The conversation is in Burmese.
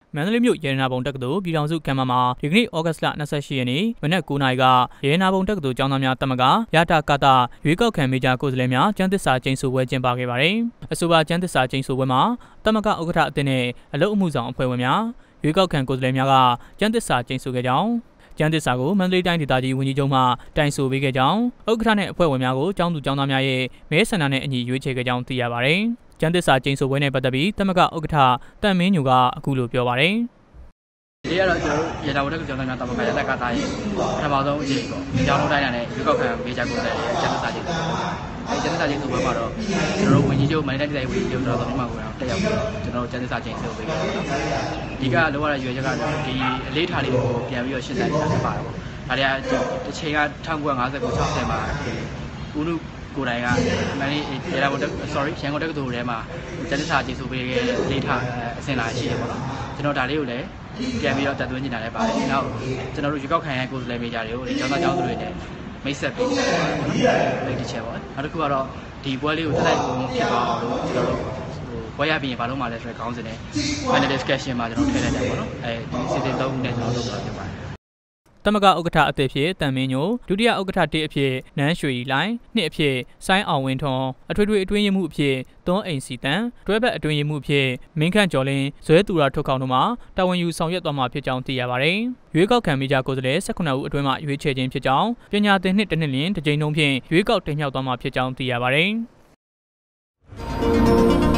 မန္တလေးမြို့ရေနာဘုံတက္ကသိုလ်ပြည်ထောင်စုကံမှာဒီကနေ့ဩဂတ်စ်လ28ရက်နေ့မနက်9:00 နာရီကရေနာဘုံတက္ကသိုလ်ကျောင်းသားများတမကရတာကတာရွေးကောက်ခံမေဂျာကိုယ်စားလှယ်များကျန်းသစ္စာကျိန်ဆိုပွဲကျင်းပခဲ့ပါတယ်။အဆိုပါကျန်းသစ္စာကျိန်ဆိုပွဲမှာတမကဥက္ကဋ္ဌအသင်းနဲ့အလုပ်အမှုဆောင်အဖွဲ့ဝင်များရွေးကောက်ခံကိုယ်စားလှယ်များကကျန်းသစ္စာကျိန်ဆိုခဲ့ကြောင်းကျန်းသစ္စာကိုမန္တလေးတိုင်းဒေသကြီးဝန်ကြီးချုပ်မှတိုင်ဆိုပေးခဲ့ကြောင်းဥက္ကဋ္ဌနဲ့အဖွဲ့ဝင်များကိုကျောင်းသူကျောင်းသားများရဲ့မဲဆန္ဒနဲ့အညီရွေးချယ်ခဲ့ကြောင်းသိရပါတယ်။ကျန်းသစ္စာကျိန်ဆိုပွဲနဲ့ပတ်သက်ပြီးတမကဥက္ကဋ္ဌတန်မင်းညိုကအခုလိုပြောပါတယ်။ဒီကတော့ကျွန်တော်တို့ရေတာဘုံတက္ကသိုလ်ကျောင်းသားများတမကရတက်ကသားရဲ့ပထမဆုံးအကြိမ်ပေါ့။ကျောင်းလုံးတိုင်းနဲ့ရွေးကောက်ခံမေဂျာကိုယ်စားလှယ်ကျန်းသစ္စာကျိန်ဆိုပွဲ။ကျန်းသစ္စာကျိန်ဆိုပွဲမှာတော့ကျွန်တော်တို့ဝန်ကြီးချုပ်မန္တလေးတိုင်းဒေသကြီးဝန်ကြီးချုပ်တော်တော်များများကိုတက်ရောက်ပြီးတော့ကျွန်တော်တို့ကျန်းသစ္စာကျိန်ဆိုပေးခဲ့တယ်။ဒီကလောရတဲ့ရွေးချက်ကတော့ဒီအလေးထားလေးကိုပြန်ပြီးတော့ရှင်းနိုင်တာဖြစ်ပါတယ်ပေါ့။ဒါတွေကတစ်ချိန်က1959 60မှာဦးနုကိုယ်တိုင်ကမန္တလေးရေတာဘုံရန်ကုန်တက္ကသိုလ်ထဲမှာကျန်းသစ္စာကျိန်ဆိုပေးခဲ့လေးထားအစဉ်လာရှိတယ်ပေါ့နော်။ကျွန်တော်ဒါလေးကိုလည်းပြန်ပြီးတော့တက်သွင်းနေတာလည်းပါတယ်။နောက်ကျွန်တော်တို့ရွေးကောက်ခံရကိုယ်စားလှယ်မေဂျာတွေကိုကျောင်းသားကျောင်းသူတွေနဲ့မိတ်ဆက်ပေးနေတာပေါ့နော်။ဒီတစ်ချက်ပေါ့။နောက်တစ်ခုကတော့ဒီပွဲလေးကိုတက်တိုက်ပုံဖြစ်သွားအောင်လို့ကျွန်တော်တို့ပွဲရပြီးရင်ဘာလို့မှလဲဆိုတော့ခေါင်းစဉ်နဲ့ final discussion မှာကျွန်တော်ထည့်လိုက်တယ်ပေါ့နော်။စီစဉ်3ခုနဲ့ကျွန်တော်လုပ်တာဖြစ်ပါတယ်တမကဥက္ကဋ္ဌအသစ်ဖြစ်တန်မင်းညိုဒုတိယဥက္ကဋ္ဌ1အဖြစ်နန်းရွှေလိုင်း2အဖြစ်ဆိုင်းအောင်ဝင်းထွန်းအထွေထွေအတွင်းရေးမှူးအဖြစ်သွန်းအိမ်စီတန်တွဲဘက်အတွင်းရေးမှူးအဖြစ်မင်းခန့်ကျော်လင်းဇွဲသူရထုတ်ခေါင်တို့မှတာဝန်ယူဆောင်ရွက်သွားမှာဖြစ်ကြောင်းသိရပါတယ်။ရွေးကောက်ခံမေဂျာကိုယ်စားလှယ်18ဦးအတွင်းမှရွေးချယ်ခြင်းဖြစ်ကြောင်းပညာသင်နှစ်တစ်နှစ်လျင်တစ်ကြိမ်လုံးဖြင့်ရွေးကောက်တင်မြှောက်သွားမှာဖြစ်ကြောင်းသိရပါတယ်။